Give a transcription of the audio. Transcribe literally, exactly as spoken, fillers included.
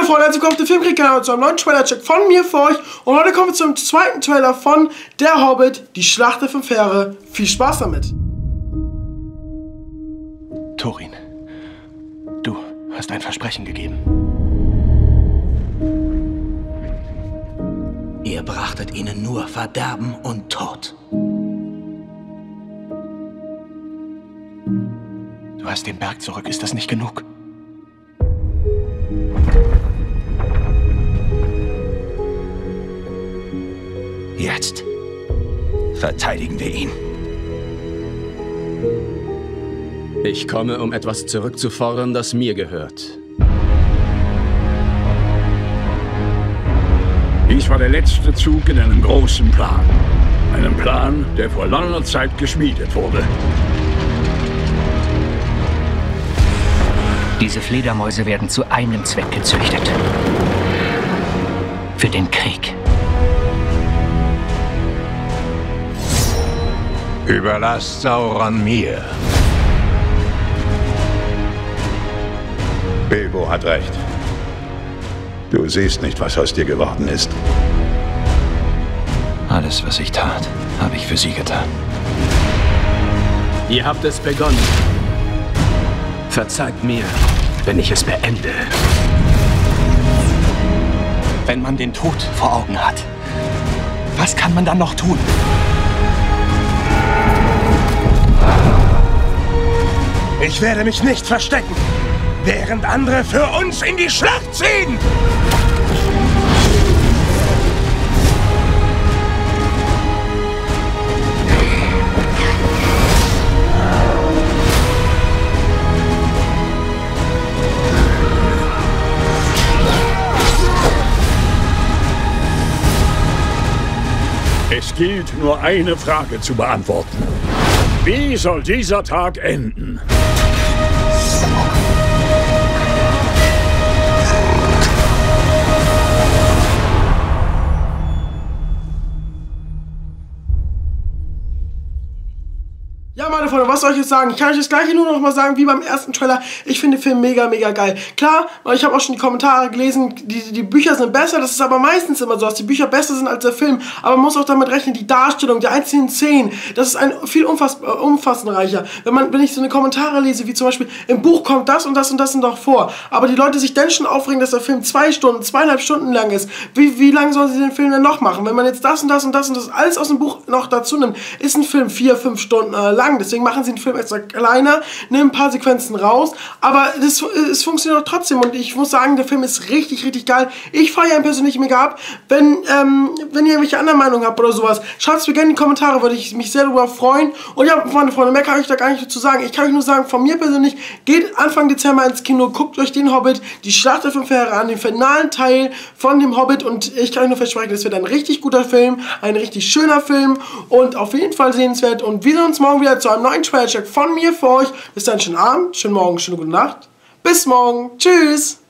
meine Freunde, herzlich willkommen auf dem Filmkrieg-Kanal zu einem neuen Trailer-Check von mir für euch. Und heute kommen wir zum zweiten Trailer von Der Hobbit, die Schlacht der Fünf Heere. Viel Spaß damit! Thorin, du hast ein Versprechen gegeben. Ihr brachtet ihnen nur Verderben und Tod. Du hast den Berg zurück, ist das nicht genug? Jetzt verteidigen wir ihn. Ich komme, um etwas zurückzufordern, das mir gehört. Dies war der letzte Zug in einem großen Plan. Einem Plan, der vor langer Zeit geschmiedet wurde. Diese Fledermäuse werden zu einem Zweck gezüchtet. Für den Krieg. Überlasst Sauron mir. Bilbo hat recht. Du siehst nicht, was aus dir geworden ist. Alles, was ich tat, habe ich für sie getan. Ihr habt es begonnen. Verzeiht mir, wenn ich es beende. Wenn man den Tod vor Augen hat, was kann man dann noch tun? Ich werde mich nicht verstecken, während andere für uns in die Schlacht ziehen! Es gilt nur eine Frage zu beantworten. Wie soll dieser Tag enden? Ja, meine Freunde, was soll ich jetzt sagen? Ich kann euch das gleiche nur noch mal sagen wie beim ersten Trailer. Ich finde den Film mega, mega geil. Klar, ich habe auch schon die Kommentare gelesen, die, die Bücher sind besser. Das ist aber meistens immer so, dass die Bücher besser sind als der Film. Aber man muss auch damit rechnen, die Darstellung, die einzelnen Szenen, das ist ein viel umfass, äh, umfassenreicher. Wenn, man, wenn ich so eine Kommentare lese, wie zum Beispiel, im Buch kommt das und das und das und doch vor. Aber die Leute sich dann schon aufregen, dass der Film zwei Stunden, zweieinhalb Stunden lang ist. Wie, wie lange sollen sie den Film denn noch machen? Wenn man jetzt das und das und das und das alles aus dem Buch noch dazu nimmt, ist ein Film vier, fünf Stunden äh, lang. Deswegen machen sie den Film extra kleiner, nehmen ein paar Sequenzen raus, aber das, es funktioniert auch trotzdem und ich muss sagen, der Film ist richtig, richtig geil. Ich feiere ihn persönlich mega ab. Wenn, ähm, wenn ihr irgendwelche anderen Meinungen habt oder sowas, schreibt es mir gerne in die Kommentare, würde ich mich sehr darüber freuen. Und ja, meine Freunde, mehr kann ich da gar nicht dazu sagen. Ich kann euch nur sagen, von mir persönlich, geht Anfang Dezember ins Kino, guckt euch den Hobbit, die Schlacht der Fünf Heere an, den finalen Teil von dem Hobbit und ich kann euch nur versprechen, das wird ein richtig guter Film, ein richtig schöner Film und auf jeden Fall sehenswert und wir sehen uns morgen wieder zu einem neuen Trailer-Check von mir für euch. Bis dann, schönen Abend, schönen Morgen, schöne gute Nacht. Bis morgen. Tschüss.